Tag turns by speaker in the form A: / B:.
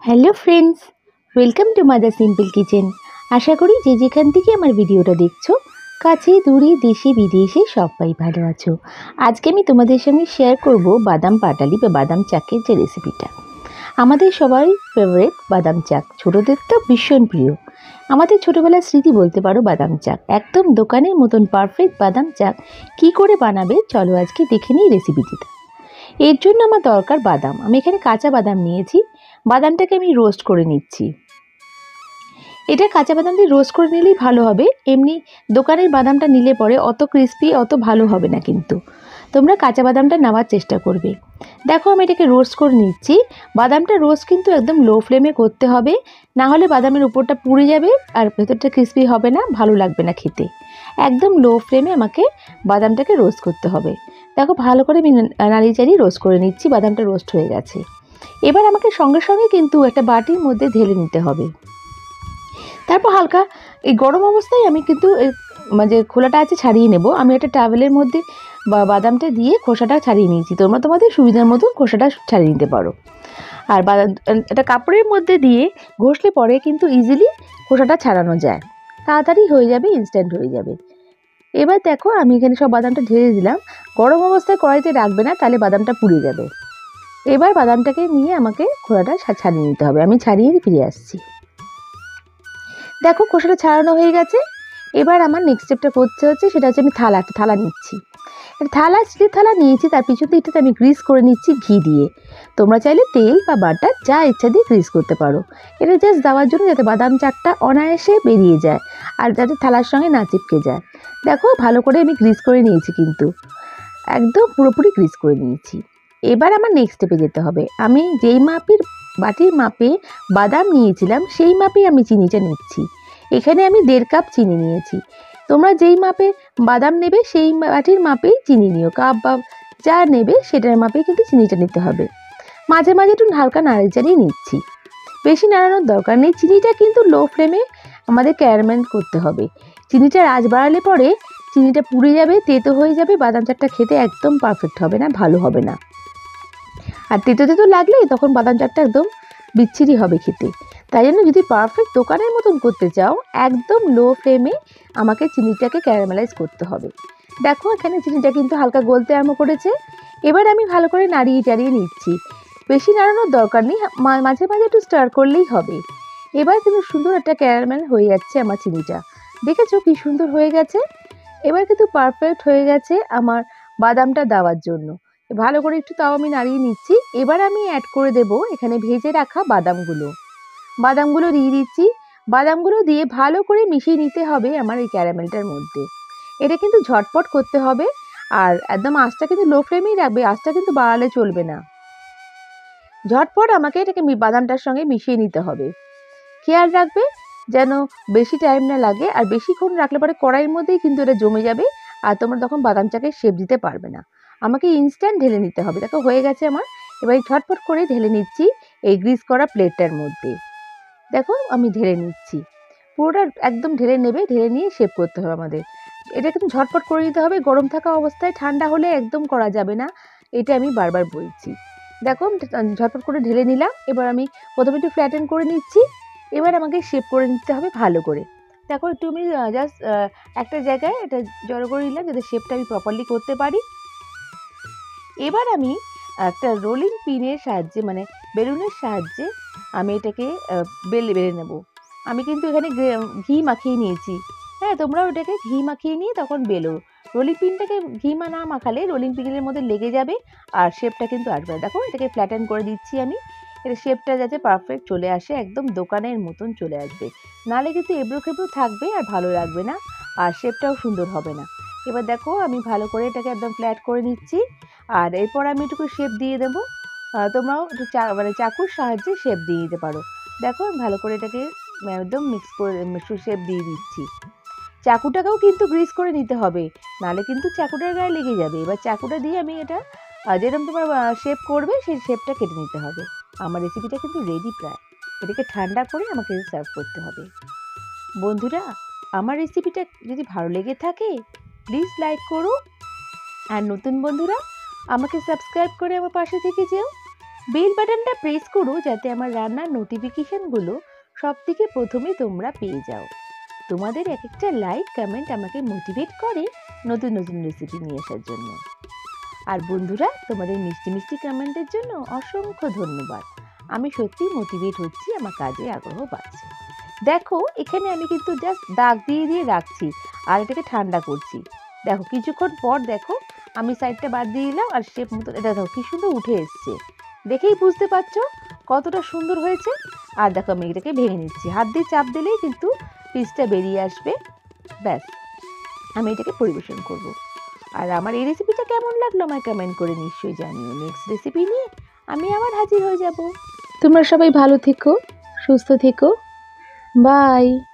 A: Hello friends, welcome to mother simple kitchen. আশা করি যে যেখান থেকে আমার ভিডিওটা দেখছো, কাছে দূরে দেশে বিদেশে সবাই ভালো আছো। আজকে আমি তোমাদের সঙ্গে শেয়ার করব বাদাম পাটালি বা বাদাম চাকের যে রেসিপিটা। আমাদের সবাই ফেভারিট বাদাম চাক, ছোটোদের তো ভীষণ প্রিয়। আমাদের ছোটোবেলার স্মৃতি বলতে পারো বাদাম চাক, একদম দোকানের মতন পারফেক্ট বাদাম চাক কী করে বানাবে চলো আজকে দেখে নিই রেসিপিটিতে। এর জন্য আমার দরকার বাদাম। আমি এখানে কাঁচা বাদাম নিয়েছি। বাদামটাকে আমি রোস্ট করে নিচ্ছি। এটা কাঁচা বাদাম দিয়ে রোস্ট করে নিলেই ভালো হবে। এমনি দোকানের বাদামটা নিলে পরে অত ক্রিস্পি অত ভালো হবে না, কিন্তু তোমরা কাঁচা বাদামটা নেওয়ার চেষ্টা করবে। দেখো আমি এটাকে রোস্ট করে নিচ্ছি। বাদামটা রোস্ট কিন্তু একদম লো ফ্লেমে করতে হবে, না হলে বাদামের উপরটা পুড়ে যাবে আর ভেতরটা ক্রিস্পি হবে না, ভালো লাগবে না খেতে। একদম লো ফ্লেমে আমাকে বাদামটাকে রোস্ট করতে হবে। দেখো ভালো করে আমি নাড়িয়ে চাড়িয়ে রোস্ট করে নিচ্ছি। বাদামটা রোস্ট হয়ে গেছে। এবার আমাকে সঙ্গে সঙ্গে কিন্তু একটা বাটির মধ্যে ঢেলে নিতে হবে। তারপর হালকা এই গরম অবস্থায় আমি কিন্তু যে খোলাটা আছে ছাড়িয়ে নেব। আমি একটা টাওয়েলের মধ্যে বাদামটা দিয়ে খোসাটা ছাড়িয়ে নিয়েছি। তোমরা তোমাদের সুবিধার মতো খোসাটা ছাড়িয়ে নিতে পারো। আর একটা কাপড়ের মধ্যে দিয়ে ঘষলে পরে কিন্তু ইজিলি খোসাটা ছাড়ানো যায়, তাড়াতাড়ি হয়ে যাবে, ইনস্ট্যান্ট হয়ে যাবে। এবার দেখো আমি এখানে সব বাদামটা ঢেলে দিলাম। গরম অবস্থায় কড়াইতে রাখবে না, তাহলে বাদামটা পুড়ে যাবে। এবার বাদামটাকে নিয়ে আমাকে খোসাটা ছাড়িয়ে নিতে হবে। আমি ছাড়িয়ে ফিরে আসছি। দেখো খোসাটা ছাড়ানো হয়ে গেছে। এবার আমার নেক্সট স্টেপটা করতে হচ্ছে, সেটা হচ্ছে আমি একটা থালা নিচ্ছি। স্টিলের থালা নিয়েছি, তার পিছন দিকটাতে আমি গ্রিস করে নিচ্ছি ঘি দিয়ে। তোমরা চাইলে তেল বা বাটার যা ইচ্ছা দিয়ে গ্রিস করতে পারো। এটা জাস্ট দেওয়ার জন্য যাতে বাদাম চাকটা অনায়াসে বেরিয়ে যায় আর যাতে থালার সঙ্গে না চিপকে যায়। দেখো ভালো করে আমি গ্রিস করে নিয়েছি, কিন্তু একদম পুরোপুরি গ্রিস করে নিয়েছি। এবার আমার নেক্সট স্টেপে যেতে হবে। আমি যেই বাটির মাপে বাদাম নিয়েছিলাম সেই মাপেই আমি চিনিটা নিচ্ছি। এখানে আমি 1.5 কাপ চিনি নিয়েছি। তোমরা যেই মাপে বাদাম নেবে সেই বাটির মাপেই চিনি নিও। কাপ বা যা নেবে সেটার মাপেই কিন্তু চিনিটা নিতে হবে। মাঝে মাঝে একটু হালকা নাড়িয়ে নিচ্ছি। বেশি নাড়ানোর দরকার নেই। চিনিটা কিন্তু লো ফ্লেমে আমাদের ক্যারামেল করতে হবে। চিনিটার আঁচ বাড়ালে পরে চিনিটা পুড়ে যাবে, তেতো হয়ে যাবে, বাদাম চাটটা খেতে একদম পারফেক্ট হবে না, ভালো হবে না। আর তেতো তেতো লাগলে তখন বাদাম চাটটা একদম বিচ্ছিরি হবে খেতে। তাই জন্য যদি পারফেক্ট দোকানের মতন করতে চাও, একদম লো ফ্লেমে আমাকে চিনিটাকে ক্যারামেলাইজ করতে হবে। দেখো এখানে চিনিটা কিন্তু হালকা গলতে আরম্ভ করেছে। এবার আমি ভালো করে নাড়িয়ে চাড়িয়ে নিচ্ছি। বেশি নাড়ানোর দরকার নেই, মাঝে মাঝে একটু স্টার করলেই হবে। এবার কিন্তু সুন্দর একটা ক্যারামেল হয়ে যাচ্ছে আমার চিনিটা। দেখেছো কি সুন্দর হয়ে গেছে। এবার কিন্তু পারফেক্ট হয়ে গেছে আমার বাদামটা দেওয়ার জন্য। ভালো করে একটু তাও আমি নাড়িয়ে নিচ্ছি। এবার আমি অ্যাড করে দেব এখানে ভেজে রাখা বাদামগুলো দিয়ে দিচ্ছি। বাদামগুলো দিয়ে ভালো করে মিশিয়ে নিতে হবে আমার এই ক্যারামেলটার মধ্যে। এটা কিন্তু ঝটপট করতে হবে, আর একদম আঁচটা কিন্তু লো ফ্লেমেই রাখবে, আঁচটা কিন্তু বাড়ালে চলবে না। ঝটপট আমাকে এটাকে বাদামটার সঙ্গে মিশিয়ে নিতে হবে। খেয়াল রাখবে যেন বেশি টাইম না লাগে, আর বেশিক্ষণ রাখলে পরে কড়াইয়ের মধ্যেই কিন্তু এটা জমে যাবে আর তোমরা তখন বাদাম চাকে শেপ দিতে পারবে না। আমাকে ইনস্ট্যান্ট ঢেলে নিতে হবে। দেখো হয়ে গেছে আমার। এবার ঝটপট করে ঢেলে নিচ্ছি এই গ্রিস করা প্লেটটার মধ্যে। দেখো আমি ঢেলে নিচ্ছি। পুরোটা একদম ঢেলে নেবে, ঢেলে নিয়ে শেপ করতে হবে আমাদের। এটা কিন্তু ঝটপট করে নিতে হবে, গরম থাকা অবস্থায়, ঠান্ডা হলে একদম করা যাবে না, এটা আমি বারবার বলছি। দেখো ঝটপট করে ঢেলে নিলাম। এবার আমি প্রথমে একটু ফ্ল্যাটেন করে নিচ্ছি। এবার আমাকে শেপ করে নিতে হবে ভালো করে। দেখো একটু আমি জাস্ট একটা জায়গায় এটা জড়ো করে নিলাম যাতে শেপটা আমি প্রপারলি করতে পারি। এবার আমি একটা রোলিং পিনের সাহায্যে, মানে বেলুনের সাহায্যে আমি এটাকে বেলে নেব। আমি কিন্তু এখানে ঘি মাখিয়ে নিয়েছি। হ্যাঁ, তোমরাও এটাকে ঘি মাখিয়ে নিয়ে তখন বেলো। রোলিং পিনটাকে ঘি না মাখালে রোলিং পিনের মধ্যে লেগে যাবে আর শেপটা কিন্তু আসবে না। দেখো এটাকে ফ্ল্যাটেন করে দিচ্ছি আমি। এটা শেপটা যাতে পারফেক্ট চলে আসে, একদম দোকানের মতন চলে আসবে, নাহলে কিন্তু এবড়ো খেবড়ো থাকবে আর ভালো লাগবে না, আর শেপটাও সুন্দর হবে না। এবার দেখো আমি ভালো করে এটাকে একদম ফ্ল্যাট করে নিচ্ছি। আর এরপর আমি একটু শেপ দিয়ে দেবো। তোমরাও একটু চাকুর সাহায্যে শেপ দিয়ে দিতে পারো। দেখো আমি ভালো করে এটাকে একদম মিক্স করে শেপ দিয়ে দিচ্ছি। চাকুটাকেও কিন্তু গ্রিস করে নিতে হবে, নাহলে কিন্তু চাকুটার গায়ে লেগে যাবে। এবার চাকুটা দিয়ে আমি এটা যেরকম তোমার শেপ করবে সেই শেপটা কেটে নিতে হবে। আমার রেসিপিটা কিন্তু রেডি প্রায়। এটাকে ঠান্ডা করে আমাকে সার্ভ করতে হবে। বন্ধুরা, আমার রেসিপিটা যদি ভালো লেগে থাকে প্লিজ লাইক করো, আর নতুন বন্ধুরা আমাকে সাবস্ক্রাইব করে আমার পাশে থেকে যেও। বেল বাটনটা প্রেস করো যাতে আমার রান্নার নোটিফিকেশনগুলো সব থেকে প্রথমে তোমরা পেয়ে যাও। তোমাদের এক একটা লাইক কমেন্ট আমাকে মোটিভেট করে নতুন নতুন রেসিপি নিয়ে আসার জন্য। আর বন্ধুরা, তোমাদের মিষ্টি মিষ্টি কমেন্টের জন্য অসংখ্য ধন্যবাদ। আমি সত্যি মোটিভেট হচ্ছি, আমার কাজে আগ্রহ বাড়ছে। দেখো এখানে আমি কিন্তু জাস্ট দাগ দিয়ে দিয়ে রাখছি আর এটাকে ঠান্ডা করছি। দেখো কিছুক্ষণ পর দেখো আমি সাইডটা বাদ দিয়ে দিলাম আর শেপ মতো এটা দেখো কি সুন্দর উঠে এসছে। দেখেই বুঝতে পারছো কতটা সুন্দর হয়েছে। আর দেখো আমি এটাকে ভেঙে নিচ্ছি, হাত দিয়ে চাপ দিলেই কিন্তু পিসটা বেরিয়ে আসবে। ব্যাস, আমি এটাকে পরিবেশন করব। আর আমার এই রেসিপিটা কেমন লাগলো আমায় কমেন্ট করে নিশ্চয়ই জানিও। নেক্সট রেসিপি নিয়ে আমি আবার হাজির হয়ে যাব। তোমরা সবাই ভালো থেকো, সুস্থ থেকো, বাই।